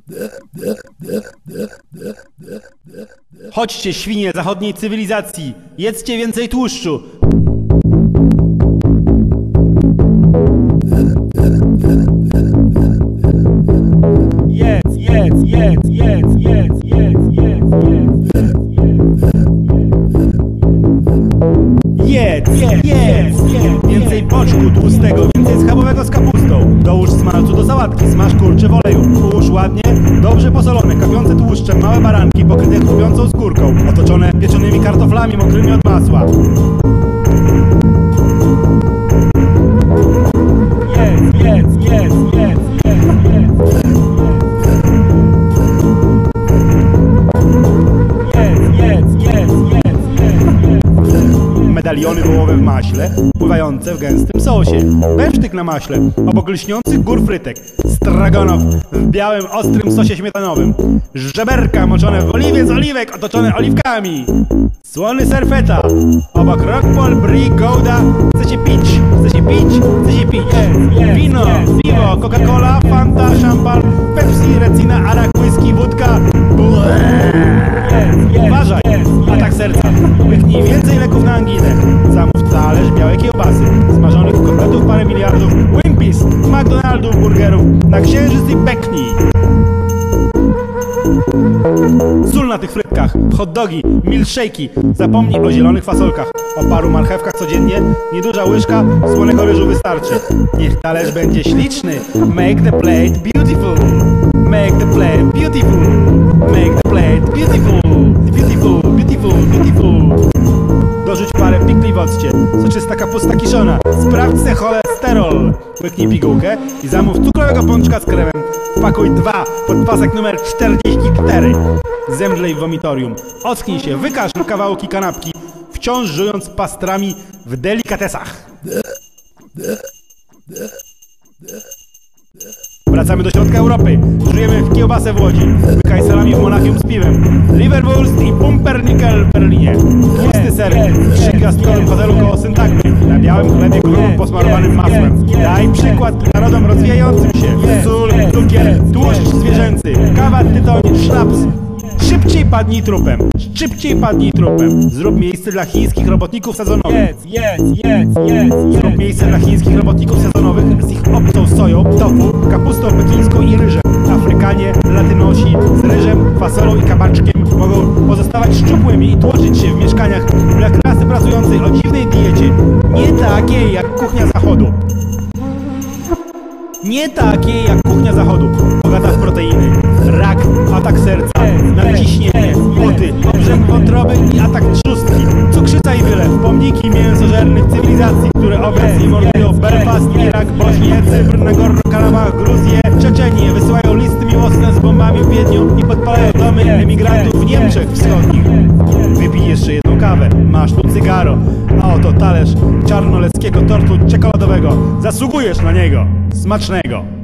Chodźcie, świnie zachodniej cywilizacji, jedzcie więcej tłuszczu. Jedz, jedz, jedz, jedz, jedz, jedz, jedz, jedz, jedz, jedz, więcej boczku tłustego, więcej schabowego z kapustą. Dołóż smalcu do sałatki, smaż kurczy w oleju. Połóż ładnie, dobrze posolone, kapiące tłuszczem, małe baranki pokryte chrupiącą skórką, otoczone pieczonymi kartoflami mokrymi od masła. Jedz, jedz, jedz, jedz, jedz, medaliony wołowe w maśle, pływające w gęstym sosie. Besztyk na maśle, obok lśniących gór frytek. Stroganoff w białym, ostrym sosie śmietanowym. Żeberka moczone w oliwie z oliwek, otoczone oliwkami. Słony ser feta, obok Roquefort, Bleu, Gouda. Chcecie pić, chcecie pić, chcecie pić. Wino, piwo, Cocacola, Fanta, Champagne, Pepsi, retsina, arak, whisky, vodka. Uważaj, atak serca. Łyknij więcej leków na anginę. Zamów talerz białej kiełbasy, smażonych kotletów parę miliardów, Wimpis, McDonaldów, burgerów, na księżyc i beknij. Sól na tych frytkach, hot dogi, milkshake'i. Zapomnij o zielonych fasolkach, o paru marchewkach codziennie. Nieduża łyżka słonego ryżu wystarczy. Niech talerz będzie śliczny. Make the plate beautiful. Make the plate beautiful. Make the plate beautiful. Beautiful, beautiful, beautiful. Dorzuć parę pikli w occie, soczysta kapusta kiszona. Sprawdź se cholesterol. Łyknij pigułkę i zamów cukrowego pączka z kremem. Wpakuj 2 pod pasek numer 44. Zemdlej w vomitorium. Ocknij się, wykaż na kawałki kanapki, wciąż żując pastrami w delikatesach. Wracamy do środka Europy. Żyjemy w kiełbasę w Łodzi. Łykaj salami w Monachium z piwem. Liverwurst i pumpernickel w Berlinie. Tłusty ser w 3-gwiazdkowym hotelu koło syntagmy. Na białym chlebie grubą posmarowanym masłem. Daj przykład narodom rozwijającym się. Sól, cukier, tłuszcz zwierzęcy, kawa, tytoń, sznaps. Szybciej padnij trupem. Szybciej padnij trupem. Zrób miejsce dla chińskich robotników sezonowych. Zrób miejsce dla chińskich robotników sezonowych z ich obcą soją, tofu, kapustą pekińską i ryżem. Afrykanie, latynosi z ryżem, fasolą i kabaczkiem mogą pozostawać szczupłymi i tłoczyć się w mieszkaniach dla klasy pracującej o dziwnej diecie. Nie takiej jak kuchnia zachodu. Nie takiej jak kuchnia zachodu, bogata w proteiny, rak, atak serca, nadciśnienie, płoty, obrzęk wątroby i atak trzustki, cukrzyca i wylew, pomniki mięsożernych cywilizacji, które obecnie mordują Belfast, Irak, Bośnię, Cypr, Nagorno-Karabach, Gruzję, Czeczenię, wysyłają listy miłosne z bombami w Wiedniu i podpalają domy emigrantów w Niemczech Wschodnich. Wypij jeszcze jedną kawę, masz tu cygaro, a oto talerz czarnoleckiego tortu czekoladowego. Zasługujesz na niego. Smacznego!